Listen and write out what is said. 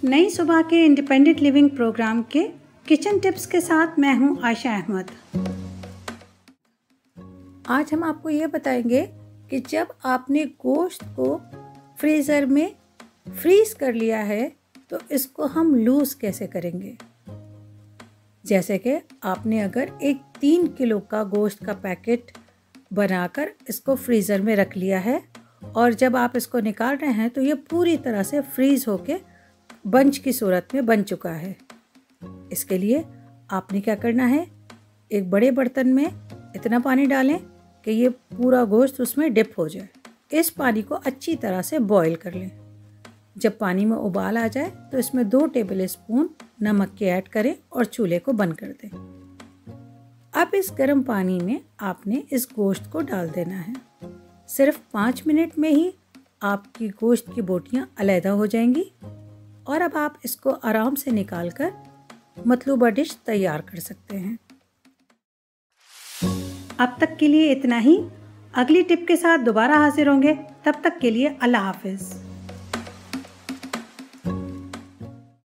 नई सुबह के इंडिपेंडेंट लिविंग प्रोग्राम के किचन टिप्स के साथ मैं हूं आयशा अहमद। आज हम आपको ये बताएंगे कि जब आपने गोश्त को फ्रीज़र में फ्रीज़ कर लिया है तो इसको हम लूज़ कैसे करेंगे। जैसे कि आपने अगर एक 3 किलो का गोश्त का पैकेट बनाकर इसको फ्रीज़र में रख लिया है और जब आप इसको निकाल रहे हैं तो ये पूरी तरह से फ्रीज़ होके बंच की सूरत में बन चुका है। इसके लिए आपने क्या करना है, एक बड़े बर्तन में इतना पानी डालें कि ये पूरा गोश्त उसमें डिप हो जाए। इस पानी को अच्छी तरह से बॉईल कर लें। जब पानी में उबाल आ जाए तो इसमें 2 टेबल स्पून नमक के ऐड करें और चूल्हे को बंद कर दें। अब इस गर्म पानी में आपने इस गोश्त को डाल देना है। सिर्फ 5 मिनट में ही आपकी गोश्त की बोटियां अलहदा हो जाएंगी और अब आप इसको आराम से निकालकर मतलूबा डिश तैयार कर सकते हैं। अब तक के लिए इतना ही। अगली टिप के साथ दोबारा हाजिर होंगे। तब तक के लिए अल्लाह हाफिज़।